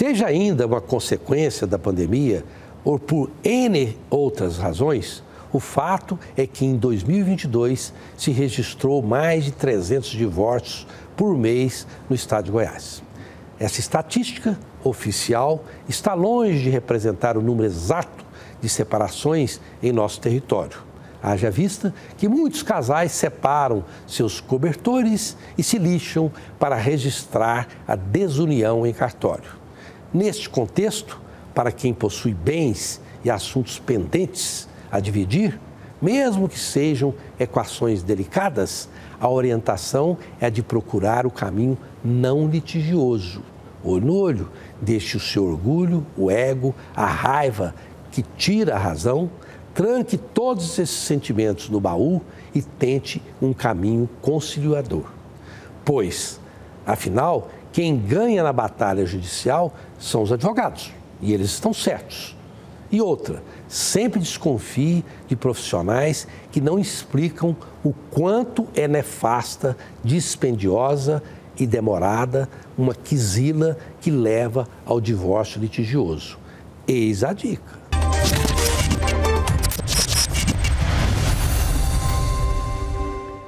Seja ainda uma consequência da pandemia ou por N outras razões, o fato é que em 2022 se registrou mais de 300 divórcios por mês no estado de Goiás. Essa estatística oficial está longe de representar o número exato de separações em nosso território. Haja vista que muitos casais separam seus cobertores e se lixam para registrar a desunião em cartório. Neste contexto, para quem possui bens e assuntos pendentes a dividir, mesmo que sejam equações delicadas, a orientação é a de procurar o caminho não litigioso. Olho no olho, deixe o seu orgulho, o ego, a raiva que tira a razão, tranque todos esses sentimentos no baú e tente um caminho conciliador. Pois, afinal, quem ganha na batalha judicial são os advogados, e eles estão certos. E outra, sempre desconfie de profissionais que não explicam o quanto é nefasta, dispendiosa e demorada uma quizila que leva ao divórcio litigioso. Eis a dica.